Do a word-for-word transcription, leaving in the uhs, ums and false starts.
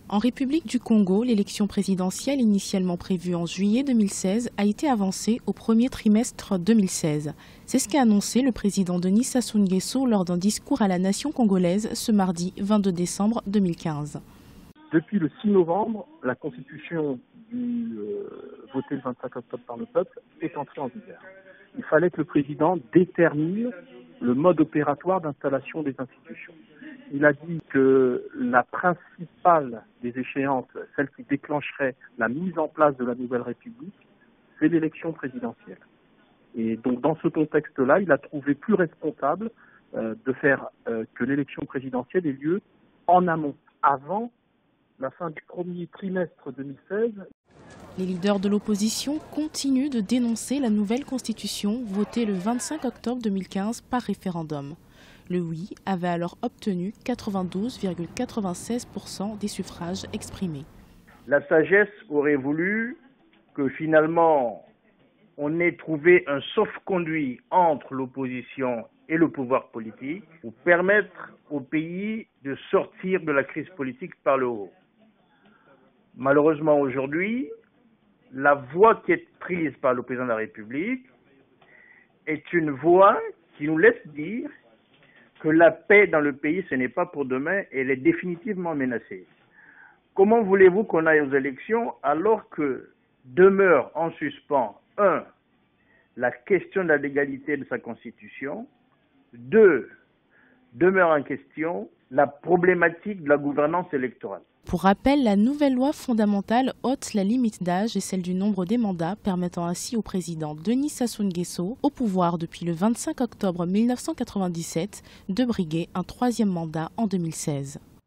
En République du Congo, l'élection présidentielle initialement prévue en juillet deux mille seize a été avancée au premier trimestre deux mille seize. C'est ce qu'a annoncé le président Denis Sassou Nguesso lors d'un discours à la nation congolaise ce mardi vingt-deux décembre deux mille quinze. Depuis le six novembre, la constitution du, euh, votée le vingt-cinq octobre par le peuple est entrée en vigueur. Il fallait que le président détermine le mode opératoire d'installation des institutions. Il a dit que la principale des échéances, celle qui déclencherait la mise en place de la nouvelle République, c'est l'élection présidentielle. Et donc dans ce contexte-là, il a trouvé plus responsable euh, de faire euh, que l'élection présidentielle ait lieu en amont, avant la fin du premier trimestre deux mille seize. Les leaders de l'opposition continuent de dénoncer la nouvelle constitution votée le vingt-cinq octobre deux mille quinze par référendum. Le oui avait alors obtenu quatre-vingt-douze virgule quatre-vingt-seize pour cent des suffrages exprimés. La sagesse aurait voulu que finalement on ait trouvé un sauf-conduit entre l'opposition et le pouvoir politique pour permettre au pays de sortir de la crise politique par le haut. Malheureusement aujourd'hui, la voie qui est prise par le président de la République est une voie qui nous laisse dire que la paix dans le pays, ce n'est pas pour demain, elle est définitivement menacée. Comment voulez-vous qu'on aille aux élections alors que demeure en suspens, un, la question de la légalité de sa constitution, deux, demeure en question la problématique de la gouvernance électorale. Pour rappel, la nouvelle loi fondamentale ôte la limite d'âge et celle du nombre des mandats, permettant ainsi au président Denis Sassou Nguesso, au pouvoir depuis le vingt-cinq octobre mille neuf cent quatre-vingt-dix-sept, de briguer un troisième mandat en deux mille seize.